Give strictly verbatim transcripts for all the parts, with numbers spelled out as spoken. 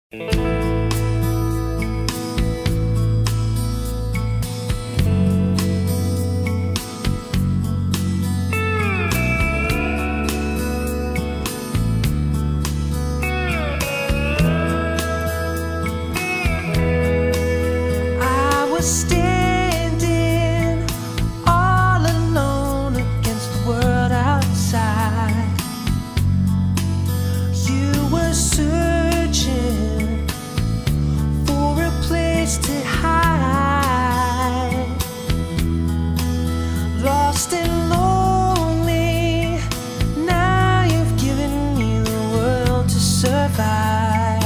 Standing all alone against the world outside. You were searching for a place to hide, lost and lonely. Now you've given me the world to survive.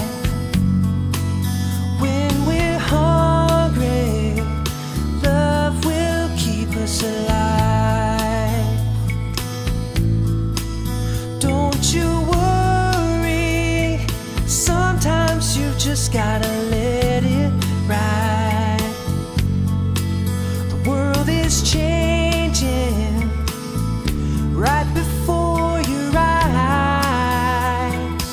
When we're hungry, love will keep us alive. Don't you worry, sometimes you just gotta let it ride. The world is changing right before your eyes.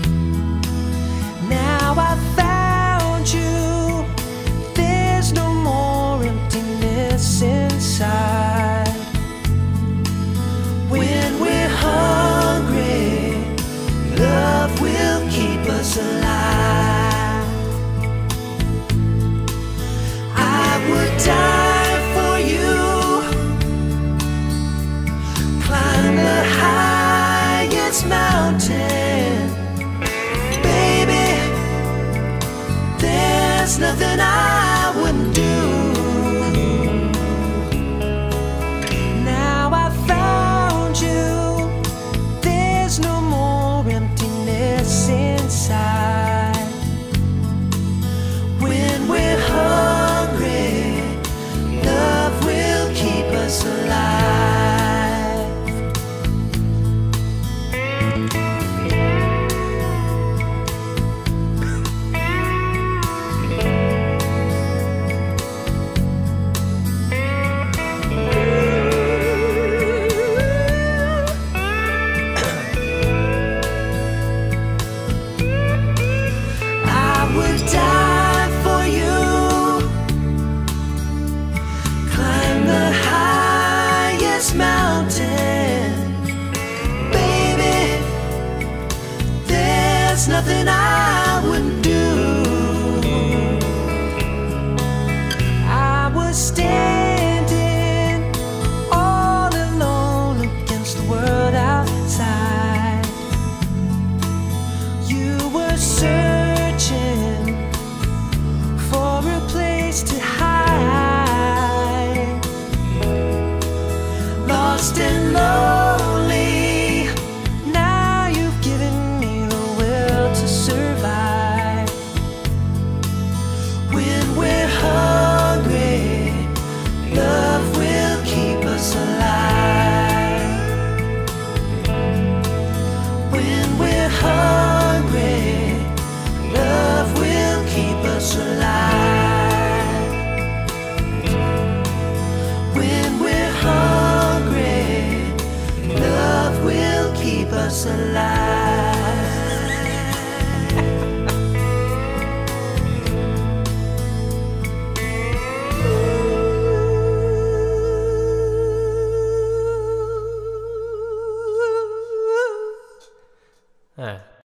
Now I found you, there's no more emptiness inside. When we're hungry, love will keep us alive. I would die for you, climb the highest mountain. Baby, there's nothing I wouldn't do. Now I found you, there's no more emptiness inside. When we're hungry, love will keep us alive. Die for you, climb the highest mountain. Baby, there's nothing I wouldn't do. I was standing all alone against the world outside. You were searching for a place to hide, lost and lonely. Now you've given me the will to survive. When we're hungry, love will keep us alive. When we're hungry, love will keep us alive. When we're hungry, love will keep us alive.